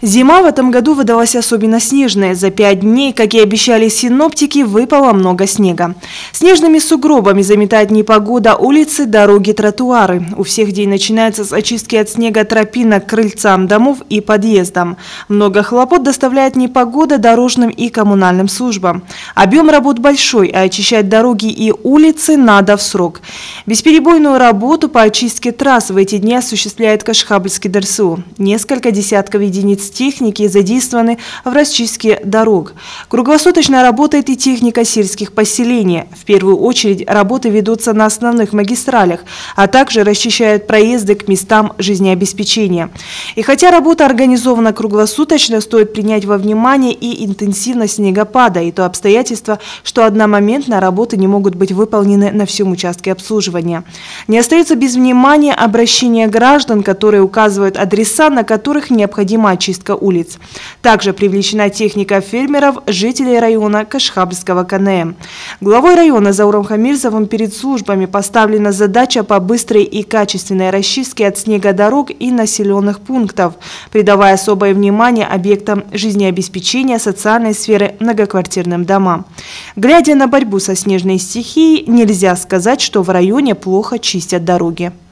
Зима в этом году выдалась особенно снежная. За 5 дней, как и обещали синоптики, выпало много снега. Снежными сугробами заметает непогода улицы, дороги, тротуары. У всех день начинается с очистки от снега тропинок к крыльцам домов и подъездам. Много хлопот доставляет непогода дорожным и коммунальным службам. Объем работ большой, а очищать дороги и улицы надо в срок. Бесперебойную работу по очистке трасс в эти дни осуществляет Кашхабльский ДРСУ. Несколько десятков единиц техники задействованы в расчистке дорог. Круглосуточно работает и техника сельских поселений. В первую очередь работы ведутся на основных магистралях, а также расчищают проезды к местам жизнеобеспечения. И хотя работа организована круглосуточно, стоит принять во внимание и интенсивность снегопада, и то обстоятельство, что одномоментно работы не могут быть выполнены на всем участке обслуживания. Не остается без внимания обращение граждан, которые указывают адреса, на которых необходима очистка улиц. Также привлечена техника фермеров, жителей района Кашхабльского КНМ. Главой района Зауром Хамирзовым перед службами поставлена задача по быстрой и качественной расчистке от снега дорог и населенных пунктов, придавая особое внимание объектам жизнеобеспечения социальной сферы многоквартирным домам. Глядя на борьбу со снежной стихией, нельзя сказать, что в районе плохо чистят дороги.